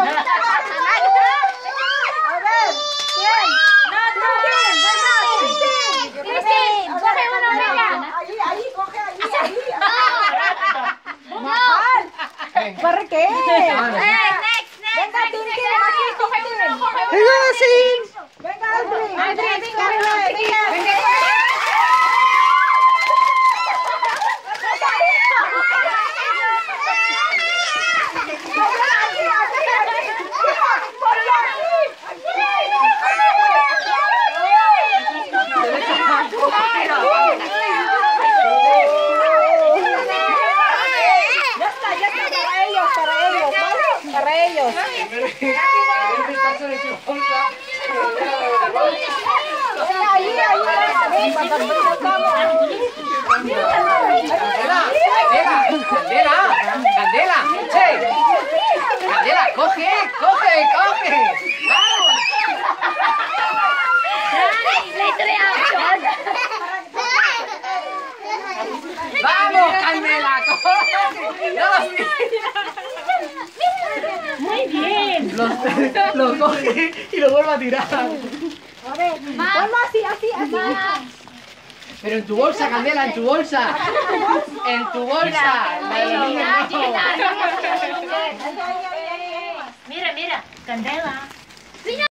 A ver, ¿quién? No, tú. Cristín, coge uno, venga. Ahí, coge ahí. Mal. ¿Para qué? Venga, Tintín, aquí, coge uno. Venga, sí. Venga, Aldrin. Aldrin, venga. Para ellos. Ahí. Candela, che. Candela, coge. Vamos. Vamos, Candela, coge. Muy bien. Lo coge y lo vuelve a tirar. A ver, ponlo así. Pero en tu bolsa, Candela, en tu bolsa. En tu bolsa. Mira, Candela.